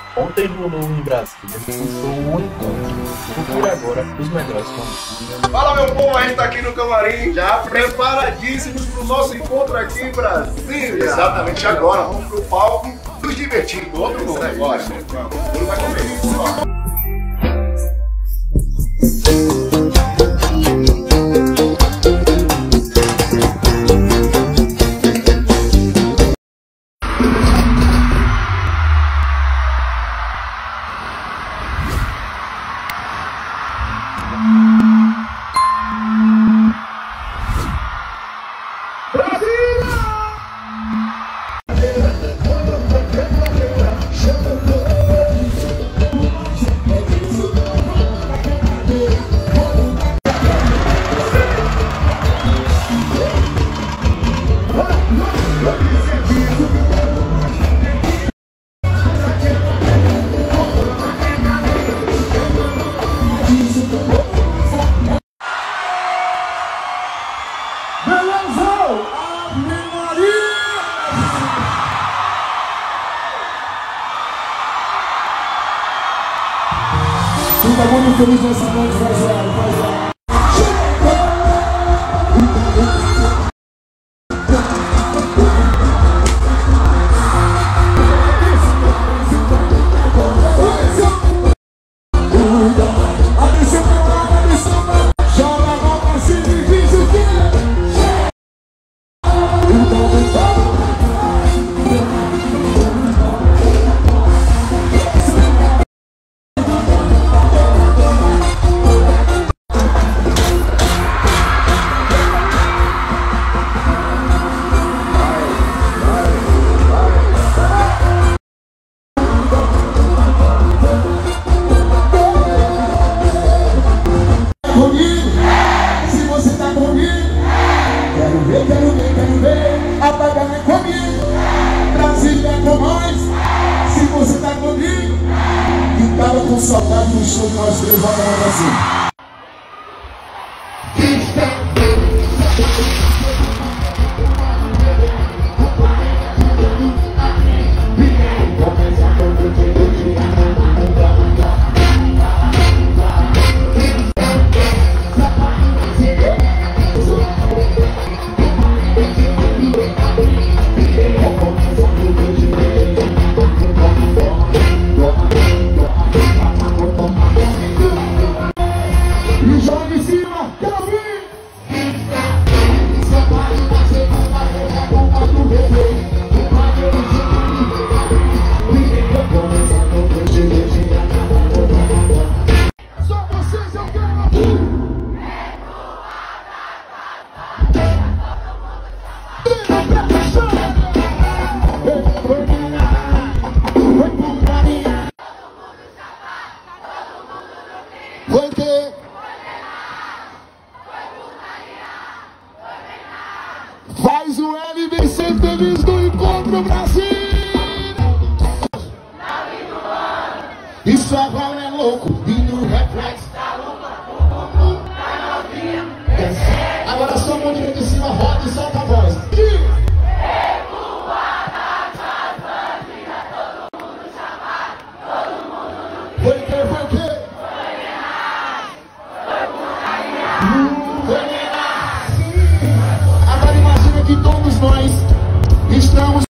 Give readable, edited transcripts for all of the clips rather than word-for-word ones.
Ontem rolou em Brasília um show icônico. Procure agora os melhores momentos. Fala, meu povo, a gente tá aqui no camarim, já preparadíssimos pro nosso encontro aqui em Brasília. Exatamente, agora vamos pro palco nos divertir do outro mundo agora. Vamos, vai comer isso, ó. Fica muito feliz nessa noite, rapaziada. Quero ver, apagar comigo, Brasília com nós, se você tá comigo, e tava com saudade do show de nós três, volta lá pra cima. Faz o LBC feliz do Encontro Brasil. Isso agora é louco e no reflexo tá louco, tá novinha. Agora só um monte de cima, roda e solta a voz. Foi o quê? Foi o quê? Agora imagina que todos nós estamos.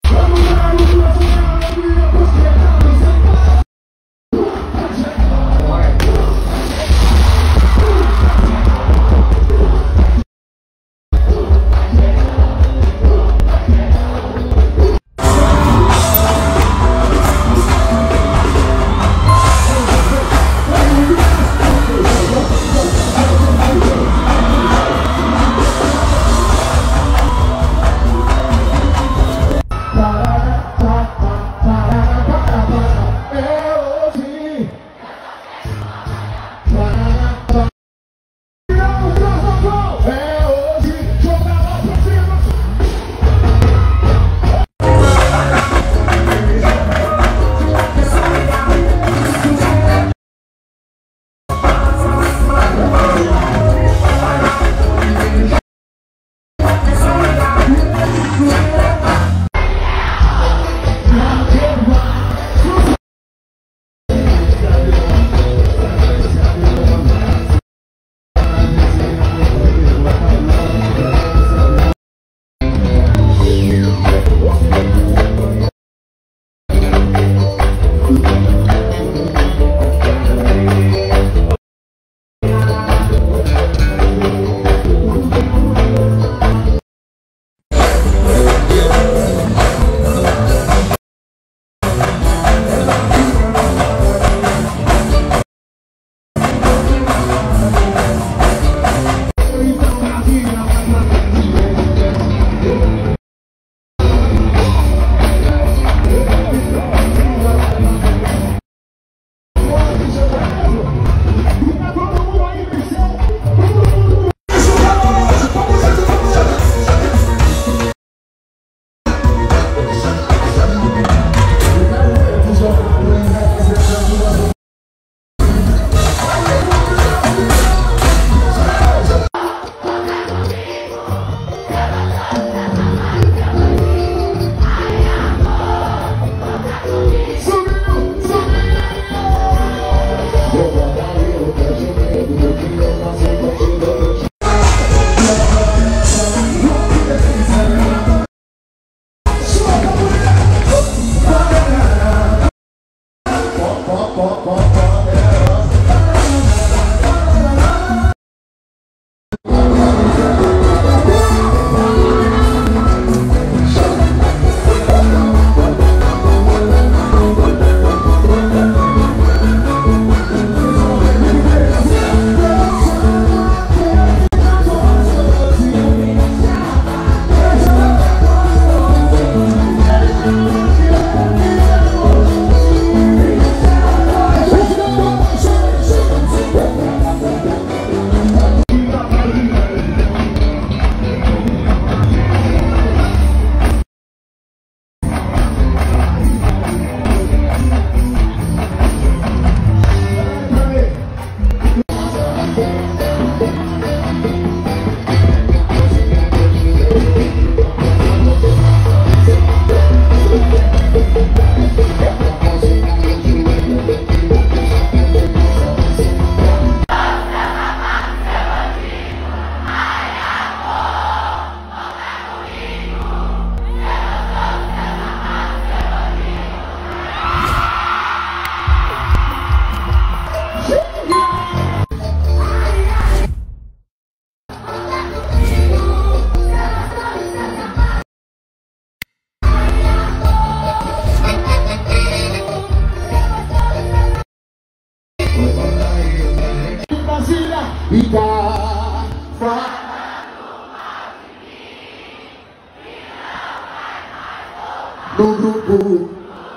No grupo,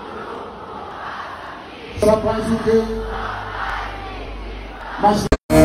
só faz o quê? Mas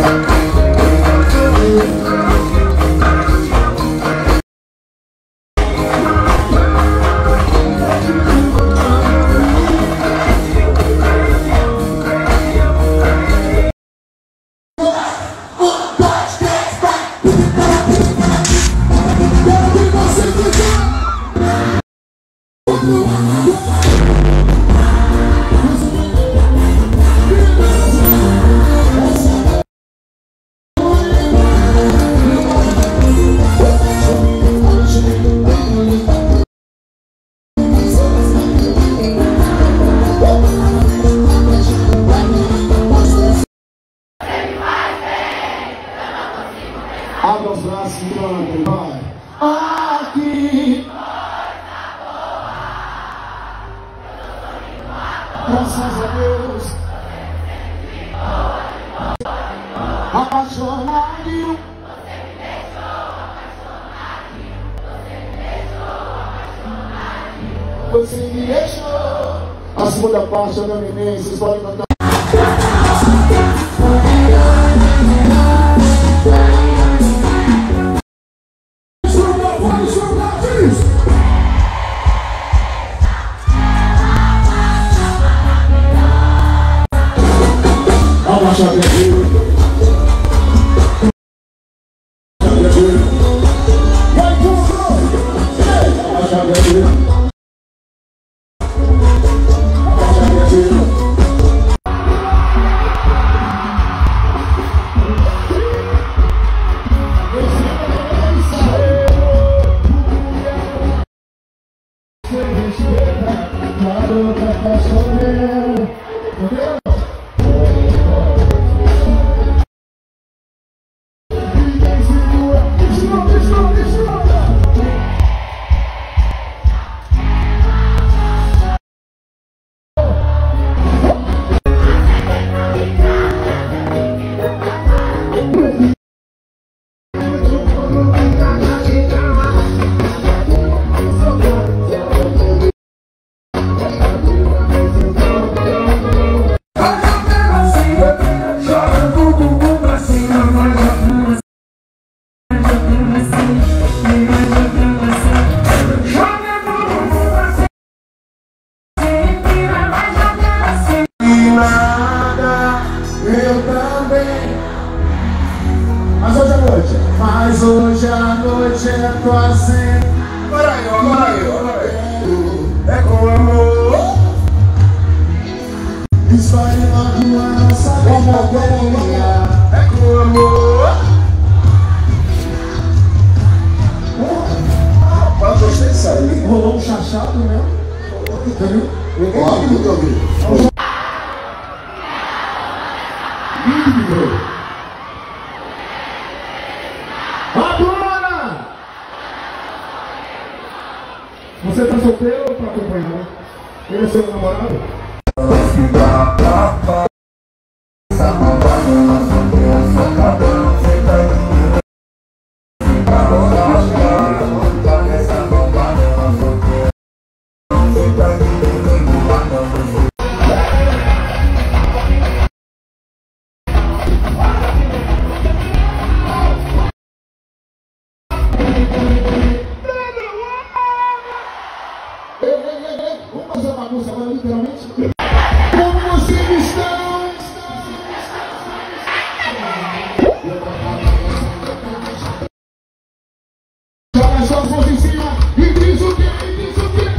abra os braços e cante, vai. Aqui, graças a Deus, apaixonado, você me deixou. A segunda parte é da neném, vocês podem cantar. Mas hoje à noite é quase. Olha aí. É com amor. Espalhando a nossa verdadeira. É com amor. Rapaz, gostei disso aí. Rolou um chachado, né? Entendeu? Óbvio que eu vi. tá solteiro ou tá acompanhando? Ele é seu namorado? Vamos fazer uma bagunça agora, literalmente. Como vocês estão? Joga suas mãos em cima e diz o quê? Diz o quê?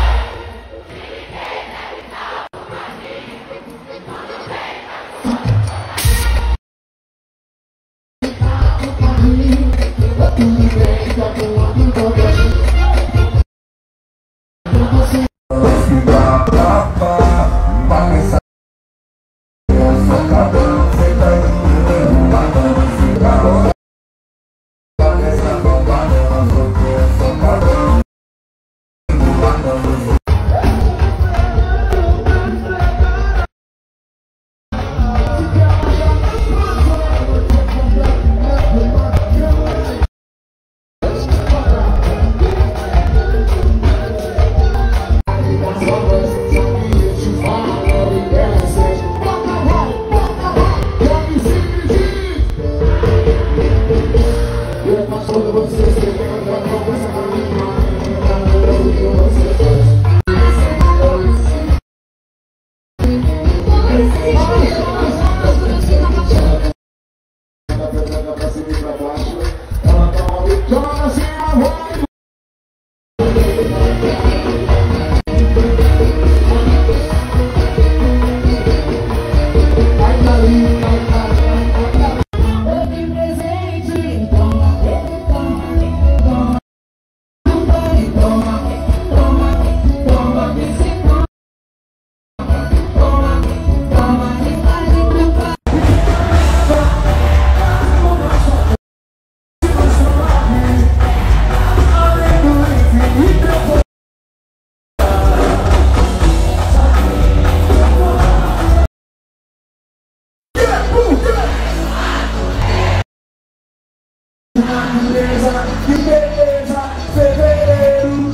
Que beleza, fevereiro,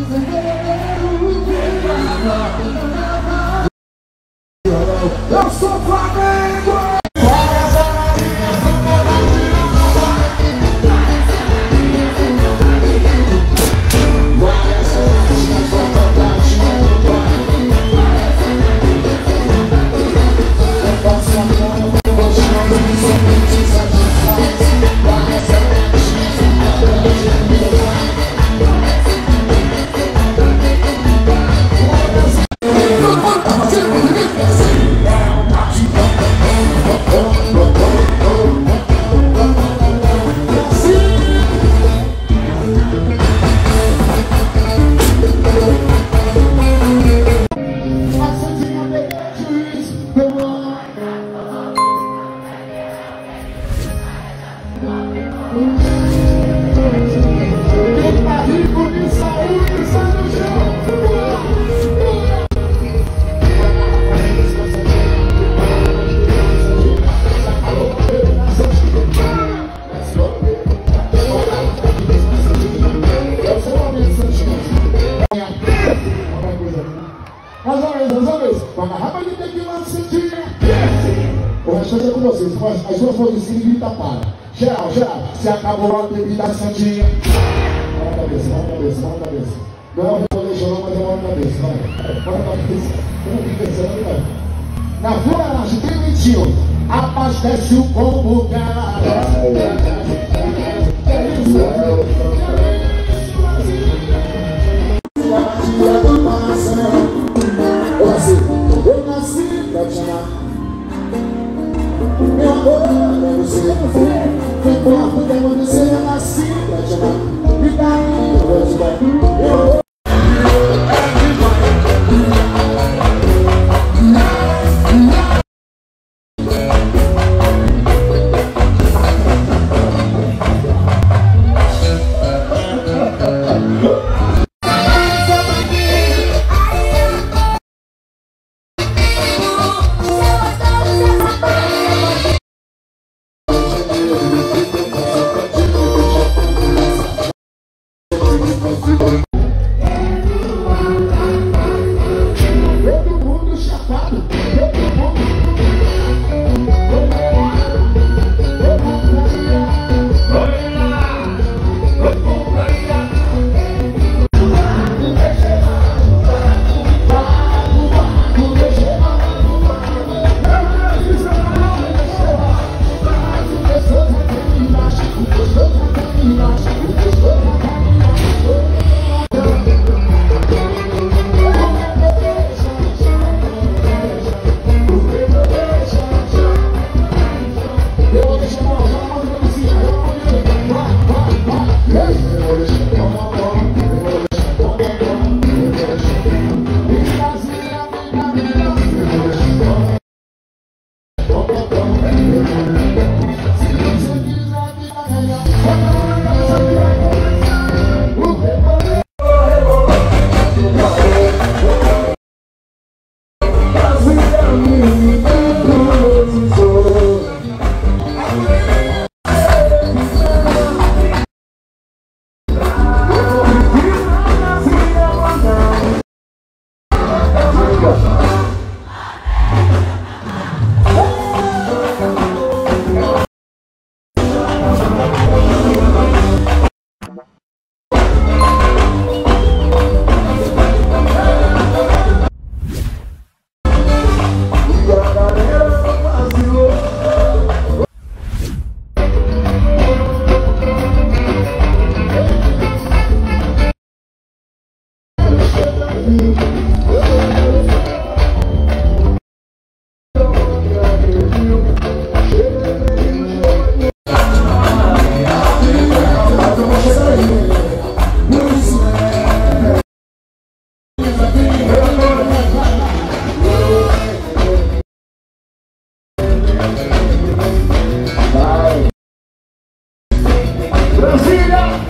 eu sou Flamengo! O restante é com vocês. As duas mãos em cima e grita para. Geral, geral. Se acabou a bebida santinha. Mão na cabeça, mão na cabeça, mão na cabeça. Não é o recoleixo não, mas é mão na cabeça. Vai. Mão na cabeça. Como que pensando, vai. Na fularagem permitiu. Abastece o combo, cara. É isso. Eu nasci pra te amar. Meu amor, é você. Não importa o que acontecer, eu nasci pra te amar. E daí eu vou te dar. Brasília!